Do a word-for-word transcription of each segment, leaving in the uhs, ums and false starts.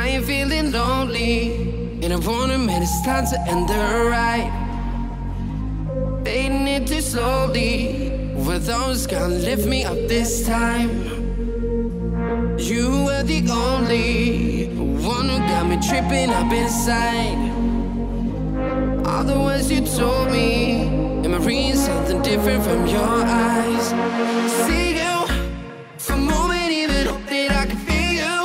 I ain't feeling lonely, and I wanna admit it's time to end the ride. Fading it too slowly, were those gonna lift me up this time? You were the only one who got me tripping up inside. All the words you told me, am I reading something different from your eyes? See you for a moment, even hope that I can feel you.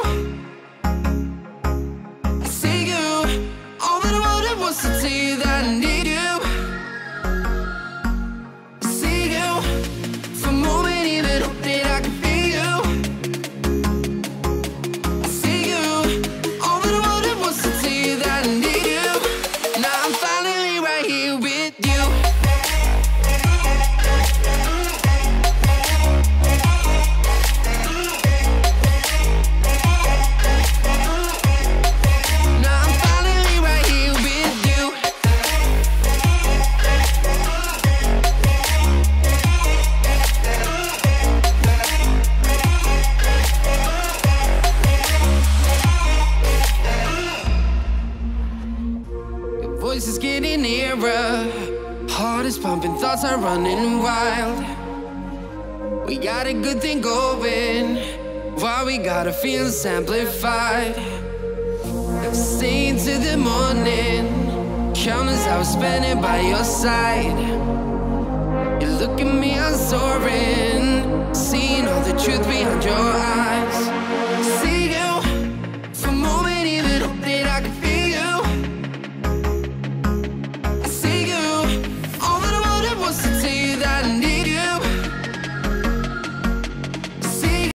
I see you, all that I wanted was to tell you that I need you. I see you for a moment, even hope that I can feel you. I see you, all that I wanted was to tell you that I need you. Now I'm finally right here with you. Now I'm finally right here with you. Your voice is getting nearer, heart is pumping, thoughts are running wild. We got a good thing going, why we gotta feel amplified. Stay into the morning, countless hours spending by your side. You look at me, I'm soaring, seeing all the truth behind your eyes.